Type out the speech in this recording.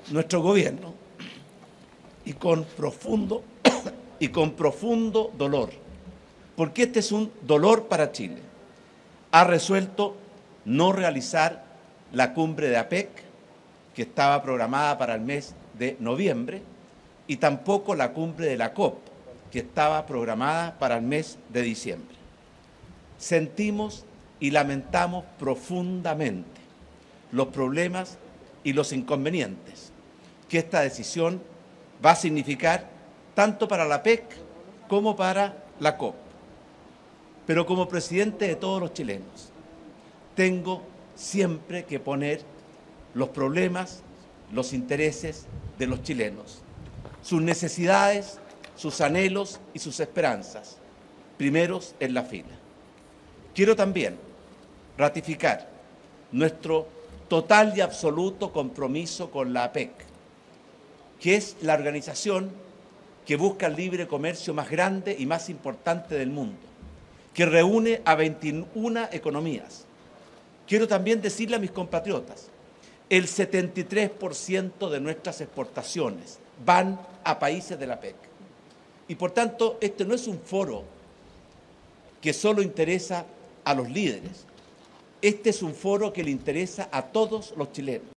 nuestro gobierno, y con profundo dolor, porque este es un dolor para Chile, ha resuelto no realizar la cumbre de APEC, que estaba programada para el mes de noviembre, y tampoco la cumbre de la COP, que estaba programada para el mes de diciembre. Sentimos y lamentamos profundamente los problemas y los inconvenientes que esta decisión va a significar tanto para la APEC como para la COP. Pero como presidente de todos los chilenos, tengo siempre que poner los problemas, los intereses de los chilenos, sus necesidades, sus anhelos y sus esperanzas, primeros en la fila. Quiero también ratificar nuestro total y absoluto compromiso con la APEC, que es la organización que busca el libre comercio más grande y más importante del mundo, que reúne a 21 economías. Quiero también decirle a mis compatriotas, el 73% de nuestras exportaciones van a países de la APEC. Y por tanto, este no es un foro que solo interesa a los líderes. Este es un foro que le interesa a todos los chilenos.